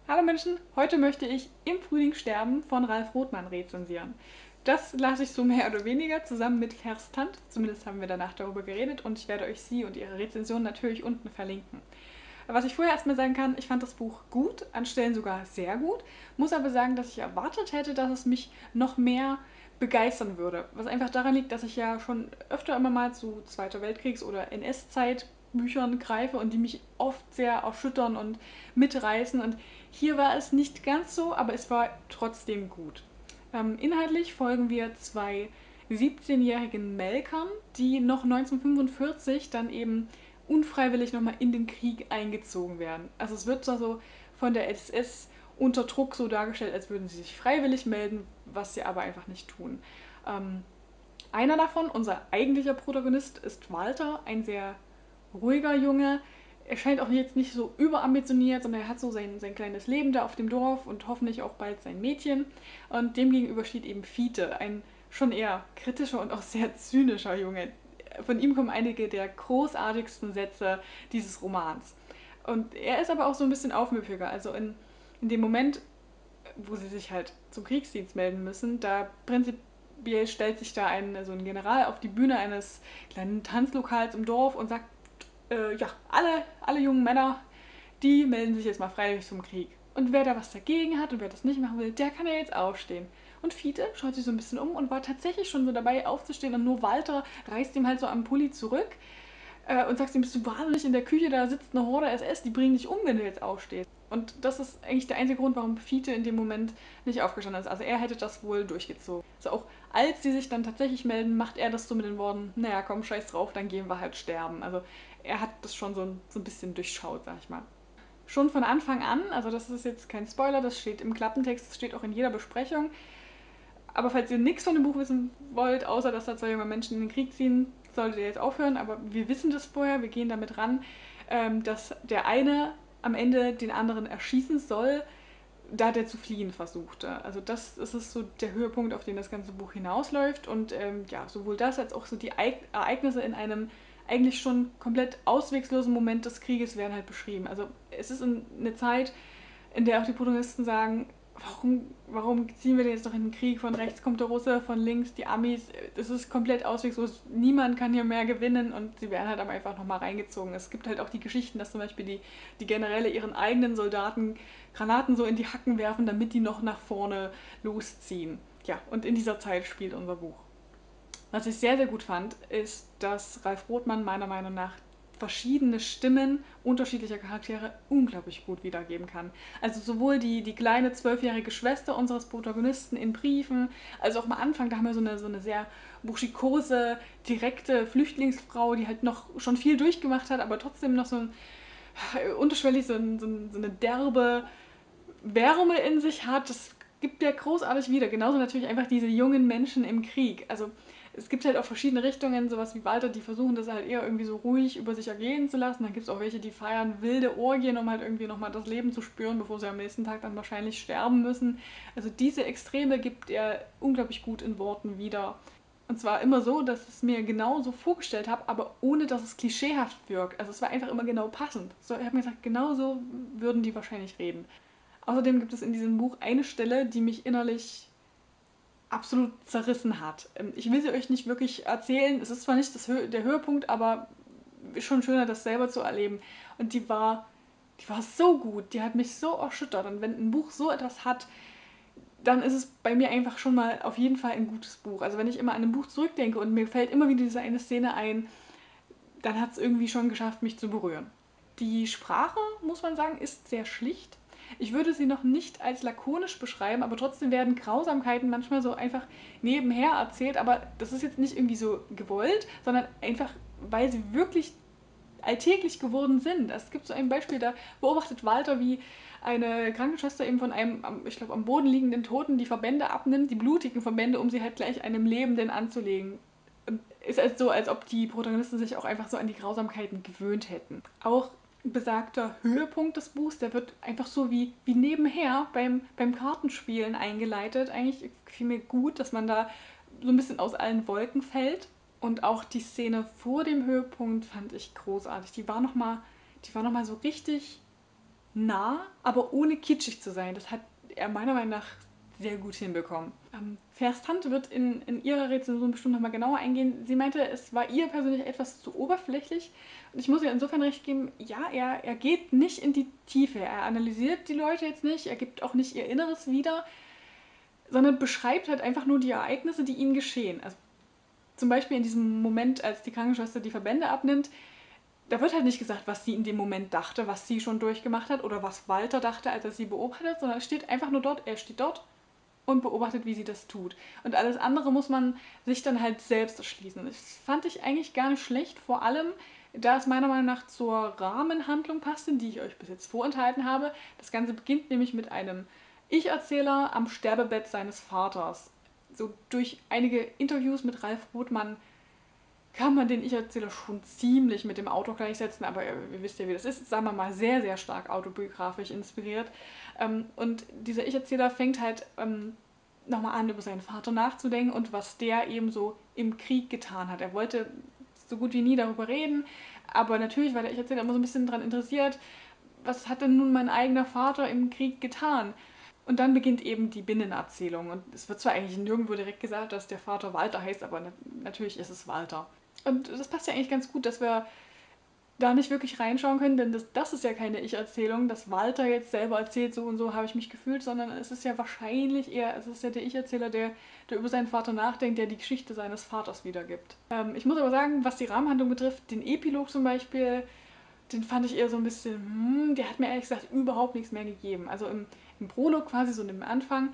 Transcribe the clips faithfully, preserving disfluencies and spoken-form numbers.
Hallo Menschen, heute möchte ich Im Frühling sterben von Ralf Rothmann rezensieren. Das lasse ich so mehr oder weniger zusammen mit Verstant, zumindest haben wir danach darüber geredet und ich werde euch sie und ihre Rezension natürlich unten verlinken. Was ich vorher erstmal sagen kann, ich fand das Buch gut, an Stellen sogar sehr gut, muss aber sagen, dass ich erwartet hätte, dass es mich noch mehr begeistern würde. Was einfach daran liegt, dass ich ja schon öfter immer mal zu Zweiter Weltkriegs- oder N S-Zeit Büchern greife und die mich oft sehr erschüttern und mitreißen. Und hier war es nicht ganz so, aber es war trotzdem gut. Ähm, inhaltlich folgen wir zwei siebzehnjährigen Melkern, die noch neunzehnhundertfünfundvierzig dann eben unfreiwillig nochmal in den Krieg eingezogen werden. Also es wird zwar so von der S S unter Druck so dargestellt, als würden sie sich freiwillig melden, was sie aber einfach nicht tun. Ähm, einer davon, unser eigentlicher Protagonist, ist Walter, ein sehr ruhiger Junge. Er scheint auch jetzt nicht so überambitioniert, sondern er hat so sein, sein kleines Leben da auf dem Dorf und hoffentlich auch bald sein Mädchen. Und dem gegenüber steht eben Fiete, ein schon eher kritischer und auch sehr zynischer Junge. Von ihm kommen einige der großartigsten Sätze dieses Romans. Und er ist aber auch so ein bisschen aufmüpfiger. Also in, in dem Moment, wo sie sich halt zum Kriegsdienst melden müssen, da prinzipiell stellt sich da ein, so ein General auf die Bühne eines kleinen Tanzlokals im Dorf und sagt, äh, ja, alle, alle jungen Männer, die melden sich jetzt mal freiwillig zum Krieg. Und wer da was dagegen hat und wer das nicht machen will, der kann ja jetzt aufstehen. Und Fiete schaut sich so ein bisschen um und war tatsächlich schon so dabei aufzustehen und nur Walter reißt ihm halt so am Pulli zurück äh, und sagt ihm, bist du wahnsinnig, in der Küche, da sitzt eine Horde S S, die bringen dich um, wenn du jetzt aufstehst. Und das ist eigentlich der einzige Grund, warum Fiete in dem Moment nicht aufgestanden ist. Also er hätte das wohl durchgezogen. Also auch als sie sich dann tatsächlich melden, macht er das so mit den Worten, naja, komm, scheiß drauf, dann gehen wir halt sterben. Also er hat das schon so ein, so ein bisschen durchschaut, sag ich mal. Schon von Anfang an, also das ist jetzt kein Spoiler, das steht im Klappentext, das steht auch in jeder Besprechung. Aber falls ihr nichts von dem Buch wissen wollt, außer dass da zwei junge Menschen in den Krieg ziehen, solltet ihr jetzt aufhören. Aber wir wissen das vorher, wir gehen damit ran, ähm, dass der eine am Ende den anderen erschießen soll, da der zu fliehen versuchte. Also das ist es so der Höhepunkt, auf den das ganze Buch hinausläuft. Und ähm, ja, sowohl das als auch so die Ereignisse in einem eigentlich schon komplett auswegslosen Moment des Krieges werden halt beschrieben. Also es ist eine Zeit, in der auch die Protagonisten sagen, warum, warum ziehen wir denn jetzt noch in den Krieg? Von rechts kommt der Russe, von links die Amis. Das ist komplett auswegslos. Niemand kann hier mehr gewinnen und sie werden halt aber einfach nochmal reingezogen. Es gibt halt auch die Geschichten, dass zum Beispiel die, die Generäle ihren eigenen Soldaten Granaten so in die Hacken werfen, damit die noch nach vorne losziehen. Ja, und in dieser Zeit spielt unser Buch. Was ich sehr, sehr gut fand, ist, dass Ralf Rothmann meiner Meinung nach verschiedene Stimmen unterschiedlicher Charaktere unglaublich gut wiedergeben kann. Also sowohl die, die kleine zwölfjährige Schwester unseres Protagonisten in Briefen, als auch am Anfang, da haben wir so eine, so eine sehr burschikose, direkte Flüchtlingsfrau, die halt noch schon viel durchgemacht hat, aber trotzdem noch so ein, unterschwellig so, ein, so, ein, so eine derbe Wärme in sich hat. Das gibt der großartig wieder. Genauso natürlich einfach diese jungen Menschen im Krieg. Also es gibt halt auch verschiedene Richtungen, sowas wie Walter, die versuchen das halt eher irgendwie so ruhig über sich ergehen zu lassen. Dann gibt es auch welche, die feiern wilde Orgien, um halt irgendwie nochmal das Leben zu spüren, bevor sie am nächsten Tag dann wahrscheinlich sterben müssen. Also diese Extreme gibt er unglaublich gut in Worten wieder. Und zwar immer so, dass ich es mir genau so vorgestellt habe, aber ohne dass es klischeehaft wirkt. Also es war einfach immer genau passend. So, ich habe mir gesagt, genau so würden die wahrscheinlich reden. Außerdem gibt es in diesem Buch eine Stelle, die mich innerlich absolut zerrissen hat. Ähm, Ich will sie euch nicht wirklich erzählen. Es ist zwar nicht das Hö der Höhepunkt, aber ist schon schöner, das selber zu erleben. Und die war, die war so gut. Die hat mich so erschüttert. Und wenn ein Buch so etwas hat, dann ist es bei mir einfach schon mal auf jeden Fall ein gutes Buch. Also wenn ich immer an ein Buch zurückdenke und mir fällt immer wieder diese eine Szene ein, dann hat es irgendwie schon geschafft, mich zu berühren. Die Sprache, muss man sagen, ist sehr schlicht. Ich würde sie noch nicht als lakonisch beschreiben, aber trotzdem werden Grausamkeiten manchmal so einfach nebenher erzählt. Aber das ist jetzt nicht irgendwie so gewollt, sondern einfach, weil sie wirklich alltäglich geworden sind. Es gibt so ein Beispiel, da beobachtet Walter, wie eine Krankenschwester eben von einem, ich glaube, am Boden liegenden Toten die Verbände abnimmt, die blutigen Verbände, um sie halt gleich einem Lebenden anzulegen. Und ist halt so, als ob die Protagonisten sich auch einfach so an die Grausamkeiten gewöhnt hätten. Auch besagter Höhepunkt des Buchs, der wird einfach so wie, wie nebenher beim, beim Kartenspielen eingeleitet. Eigentlich fiel mir gut, dass man da so ein bisschen aus allen Wolken fällt. Und auch die Szene vor dem Höhepunkt fand ich großartig. Die war nochmal, die war noch mal so richtig nah, aber ohne kitschig zu sein. Das hat er meiner Meinung nach sehr gut hinbekommen. Ähm, Vers Tante wird in, in ihrer Rezension bestimmt nochmal genauer eingehen. Sie meinte, es war ihr persönlich etwas zu oberflächlich. Und ich muss ihr insofern recht geben, ja, er, er geht nicht in die Tiefe. Er analysiert die Leute jetzt nicht, er gibt auch nicht ihr Inneres wieder, sondern beschreibt halt einfach nur die Ereignisse, die ihnen geschehen. Also zum Beispiel in diesem Moment, als die Krankenschwester die Verbände abnimmt, da wird halt nicht gesagt, was sie in dem Moment dachte, was sie schon durchgemacht hat oder was Walter dachte, als er sie beobachtet, sondern es steht einfach nur dort, er steht dort und beobachtet, wie sie das tut. Und alles andere muss man sich dann halt selbst erschließen. Das fand ich eigentlich gar nicht schlecht, vor allem, da es meiner Meinung nach zur Rahmenhandlung passte, die ich euch bis jetzt vorenthalten habe. Das Ganze beginnt nämlich mit einem Ich-Erzähler am Sterbebett seines Vaters. So durch einige Interviews mit Ralf Rothmann kann man den Ich-Erzähler schon ziemlich mit dem Auto gleichsetzen, aber ihr, ihr wisst ja, wie das ist, sagen wir mal, sehr, sehr stark autobiografisch inspiriert. Ähm, und dieser Ich-Erzähler fängt halt ähm, nochmal an, über seinen Vater nachzudenken und was der eben so im Krieg getan hat. Er wollte so gut wie nie darüber reden, aber natürlich war der Ich-Erzähler immer so ein bisschen daran interessiert, was hat denn nun mein eigener Vater im Krieg getan? Und dann beginnt eben die Binnenerzählung. Und es wird zwar eigentlich nirgendwo direkt gesagt, dass der Vater Walter heißt, aber na natürlich ist es Walter. Und das passt ja eigentlich ganz gut, dass wir da nicht wirklich reinschauen können, denn das, das ist ja keine Ich-Erzählung, dass Walter jetzt selber erzählt, so und so habe ich mich gefühlt, sondern es ist ja wahrscheinlich eher, es ist ja der Ich-Erzähler, der, der über seinen Vater nachdenkt, der die Geschichte seines Vaters wiedergibt. Ähm, ich muss aber sagen, was die Rahmenhandlung betrifft, den Epilog zum Beispiel, den fand ich eher so ein bisschen, hm, der hat mir ehrlich gesagt überhaupt nichts mehr gegeben. Also im, im Prolog quasi, so im Anfang,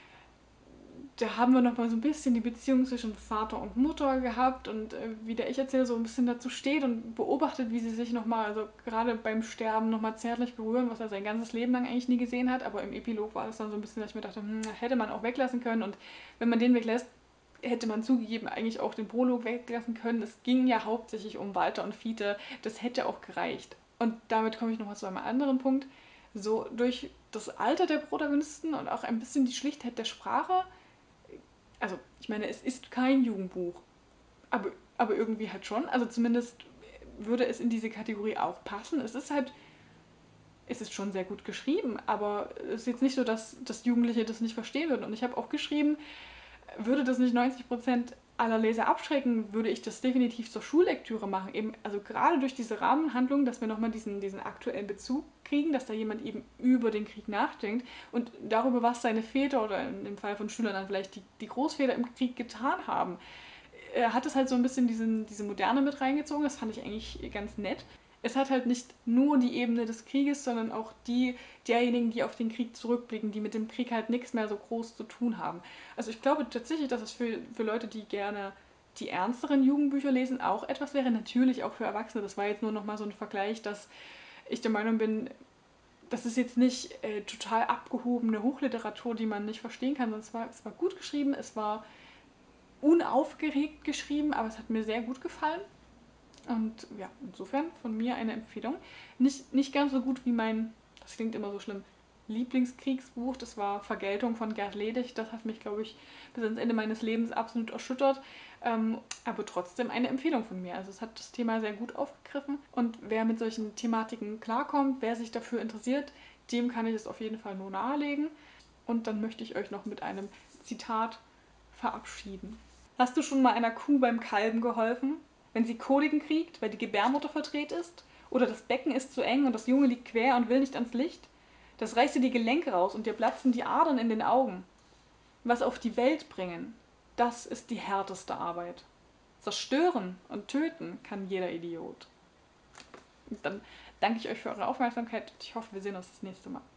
da haben wir noch mal so ein bisschen die Beziehung zwischen Vater und Mutter gehabt und äh, wie der Ich-Erzähler so ein bisschen dazu steht und beobachtet, wie sie sich noch mal, also gerade beim Sterben, noch mal zärtlich berühren, was er sein ganzes Leben lang eigentlich nie gesehen hat. Aber im Epilog war das dann so ein bisschen, dass ich mir dachte, hm, hätte man auch weglassen können. Und wenn man den weglässt, hätte man zugegeben eigentlich auch den Prolog weglassen können. Es ging ja hauptsächlich um Walter und Fiete. Das hätte auch gereicht. Und damit komme ich noch mal zu einem anderen Punkt. So durch das Alter der Protagonisten und auch ein bisschen die Schlichtheit der Sprache, also ich meine, es ist kein Jugendbuch, aber, aber irgendwie halt schon. Also zumindest würde es in diese Kategorie auch passen. Es ist halt, es ist schon sehr gut geschrieben, aber es ist jetzt nicht so, dass, dass Jugendliche das nicht verstehen würden. Und ich habe auch geschrieben, würde das nicht neunzig Prozent aller Leser abschrecken, würde ich das definitiv zur Schullektüre machen. Eben, also gerade durch diese Rahmenhandlung, dass wir nochmal diesen, diesen aktuellen Bezug kriegen, dass da jemand eben über den Krieg nachdenkt und darüber, was seine Väter oder im Fall von Schülern dann vielleicht die, die Großväter im Krieg getan haben. Er hat es halt so ein bisschen diesen, diese Moderne mit reingezogen, das fand ich eigentlich ganz nett. Es hat halt nicht nur die Ebene des Krieges, sondern auch die derjenigen, die auf den Krieg zurückblicken, die mit dem Krieg halt nichts mehr so groß zu tun haben. Also ich glaube tatsächlich, dass es für, für Leute, die gerne die ernsteren Jugendbücher lesen, auch etwas wäre. Natürlich auch für Erwachsene. Das war jetzt nur nochmal so ein Vergleich, dass ich der Meinung bin, das ist jetzt nicht äh, total abgehobene Hochliteratur, die man nicht verstehen kann, sondern es war, es war gut geschrieben, es war unaufgeregt geschrieben, aber es hat mir sehr gut gefallen. Und ja, insofern von mir eine Empfehlung. Nicht, nicht ganz so gut wie mein, das klingt immer so schlimm, Lieblingskriegsbuch. Das war Vergeltung von Gerd Ledig. Das hat mich, glaube ich, bis ans Ende meines Lebens absolut erschüttert. Ähm, aber trotzdem eine Empfehlung von mir. Also es hat das Thema sehr gut aufgegriffen. Und wer mit solchen Thematiken klarkommt, wer sich dafür interessiert, dem kann ich es auf jeden Fall nur nahelegen. Und dann möchte ich euch noch mit einem Zitat verabschieden. Hast du schon mal einer Kuh beim Kalben geholfen? Wenn sie Koliken kriegt, weil die Gebärmutter verdreht ist? Oder das Becken ist zu eng und das Junge liegt quer und will nicht ans Licht? Das reißt dir die Gelenke raus und dir platzen die Adern in den Augen. Was auf die Welt bringen, das ist die härteste Arbeit. Zerstören und töten kann jeder Idiot. Und dann danke ich euch für eure Aufmerksamkeit und ich hoffe, wir sehen uns das nächste Mal.